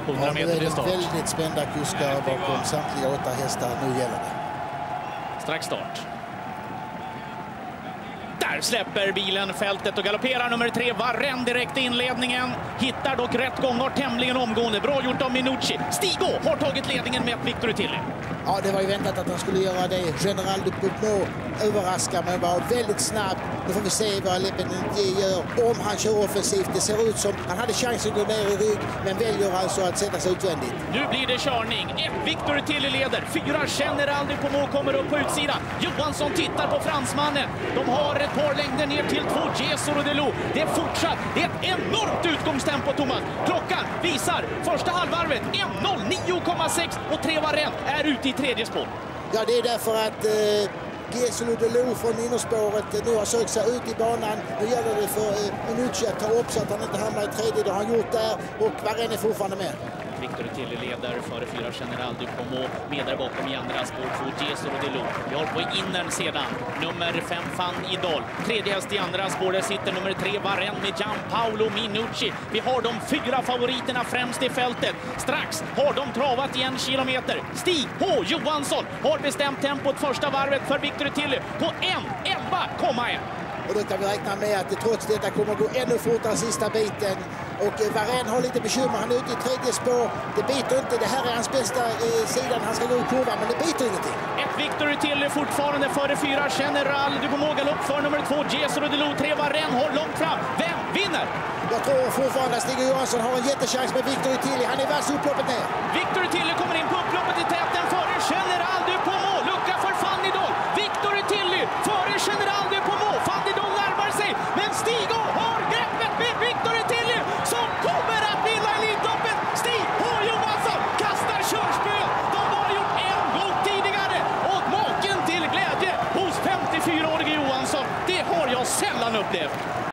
100 meter till start. Väldigt spända kuskar bakom samtliga 8 hästar. Nu gäller det. Strax start. Där släpper bilen fältet och galopperar nummer 3 Varenne direkt i inledningen. Hittar dock rätt gångar tämligen omgående. Bra gjort av Minucci. Stigo har tagit ledningen med Victory Tilly. Ja, det var ju väntat att han skulle göra det. General de Pumo överraskar, men var väldigt snabb. Nu får vi se vad Lepeletier gör om han kör offensivt. Det ser ut som han hade chansen att gå ner i rygg, men väljer alltså att sätta sig utvändigt. Nu blir det körning. 1 Victory Tilly leder. 4 General de Pumo kommer upp på utsidan. Johansson tittar på fransmannen. De har ett par längder ner till 2 Jesolo de Lo. Det är fortsatt. Det är ett enormt utgångstempo, Thomas. Klockan visar första halvvarvet 1:09,6 och 3 Varenne är ute i tredje spår. Ja, det är därför att Jesolo de Lo från innerspåret nu har sökt sig ut i banan. Nu gäller det för Minucci att ta upp så att han inte hamnar i tredje. Det har han gjort där och Varenne är fortfarande med. Victory Tilly leder före 4 General de Pumo. Med där bakom i andra spår 2 Jesolo de Lo. Vi har på innern sedan nummer 5 Fan Idol. Tredje häst i andra spår. Där sitter nummer 3 Varenne med Gianpaolo Minucci. Vi har de 4 favoriterna främst i fältet. Strax har de travat i 1 kilometer. Stig H. Johansson har bestämt tempot första varvet för Victory Tilly på 1:11,1. Och då kan vi räkna med att det trots detta kommer att gå ännu fortare sista biten. Och Varenne har lite bekymmer. Han är ute i tredje spår. Det biter inte. Det här är hans bästa sidan. Han ska gå i kurvan, men det biter ingenting. 1 Victory Tilly fortfarande före 4 General de Pumo. Galopp för nummer 2 Jesolo de Lo. 3 Varenne har långt fram. Vem vinner? Jag tror fortfarande att Stig Johansson har en jättechans med Victory Tilly. Han är vass upploppet ner. Victory Tilly kommer in på upploppet i täten före General de Pumo. Lucka för Fan Idol. Victory Tilly före General de Pumo. Fan Idol närmar sig, men Stigo har greppet med Victory Tilly som kommer att vinna Elitloppet. Stig H. Johansson kastar körspel. De har gjort en gång tidigare och maken till glädje hos 54-årige Johansson. Det har jag sällan upplevt.